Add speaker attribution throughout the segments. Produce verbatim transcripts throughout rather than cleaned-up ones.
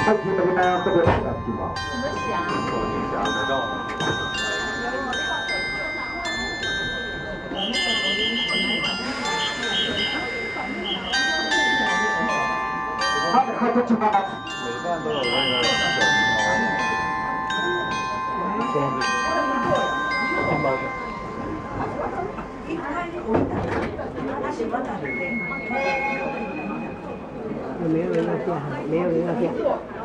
Speaker 1: はい、準備なところになっています。はい、はい、こっちも。
Speaker 2: 没有人要见，没有人要见。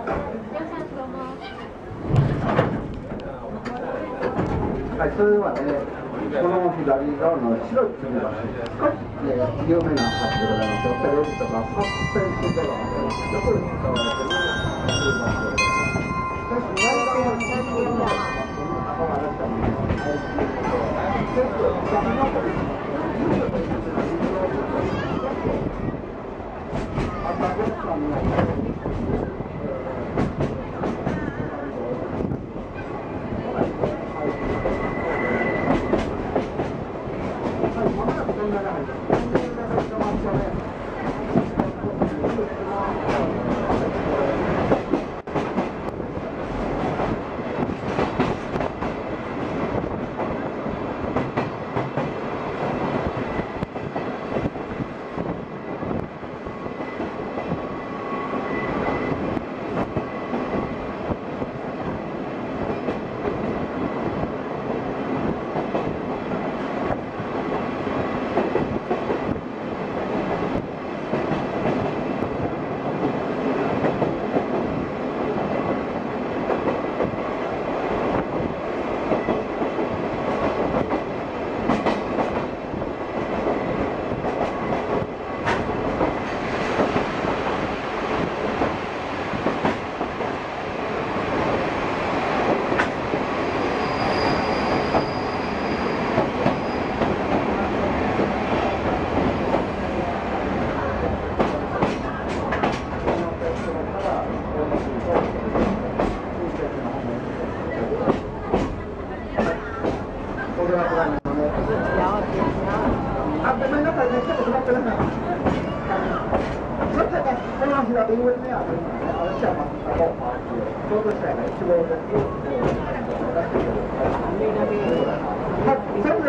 Speaker 1: はい、それはね、この左側の白い粒が少し、ね、有名な橋でございます。ペロリとかサスペンスドラマでよく使われている場所でございます。しかし、内見最近はこの赤が出したものが入っていることは、ちょっと逆のことです。あたごさんの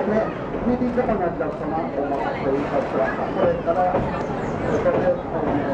Speaker 1: これから、これから、